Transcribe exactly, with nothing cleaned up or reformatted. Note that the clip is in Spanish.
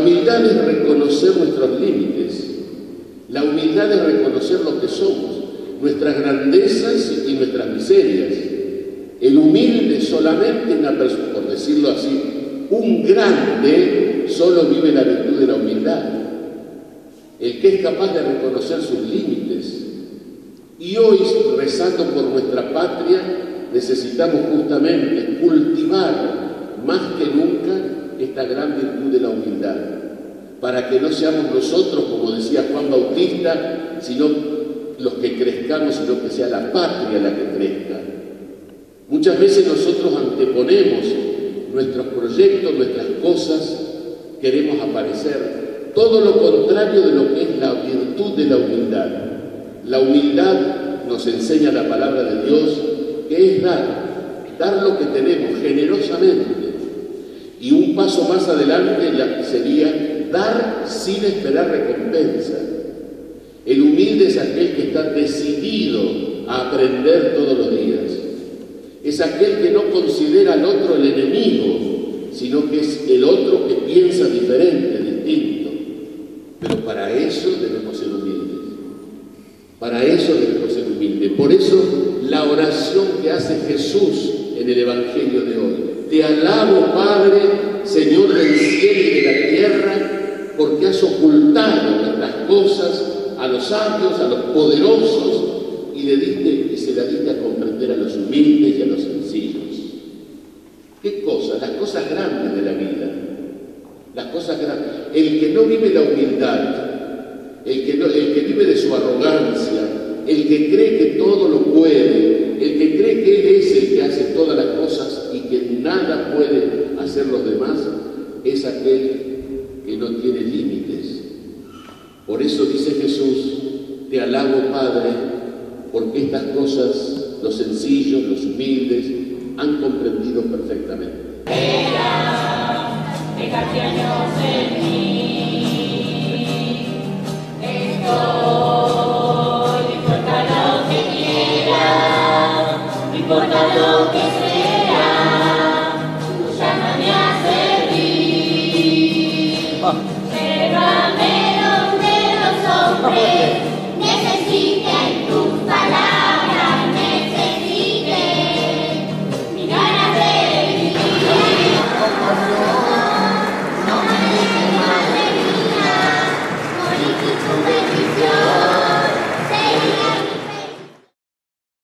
humildad es reconocer nuestros límites. La humildad es reconocer lo que somos, nuestras grandezas y nuestras miserias. El humilde solamente, una persona, por decirlo así, un grande solo vive la virtud de la humildad. El que es capaz de reconocer sus límites. Y hoy, rezando por nuestra patria, necesitamos justamente cultivar más que nunca esta gran virtud de la humildad, para que no seamos nosotros, como decía Juan Bautista, sino los que crezcamos, sino que sea la patria la que crezca. Muchas veces nosotros anteponemos nuestros proyectos, nuestras cosas, queremos aparecer. Todo lo contrario de lo que es la virtud de la humildad. La humildad nos enseña la palabra de Dios, que es dar, dar lo que tenemos generosamente. Y un paso más adelante sería dar sin esperar recompensa. El humilde es aquel que está decidido a aprender todos los días. Es aquel que no considera al otro el enemigo, sino que es el otro que piensa diferente, distinto. Pero para eso debemos ser humildes. Para eso debemos ser humildes. Por eso la oración que hace Jesús en el Evangelio de hoy. Te alabo, Padre, Señor del cielo y de la tierra, porque has ocultado estas cosas a los sabios, a los poderosos, y le diste, y se la diste a comprender a los humildes y a los sencillos. ¿Qué cosas? Las cosas grandes de la vida. Las cosas grandes. El que no vive la humildad, el que, no, el que vive de su arrogancia, el que cree que todo lo puede, el que cree que él es el que hace todas las cosas y que nada puede hacer los demás, es aquel que no tiene límites. Por eso dice Jesús, te alabo, Padre, porque estas cosas los sencillos, los humildes, han comprendido perfectamente.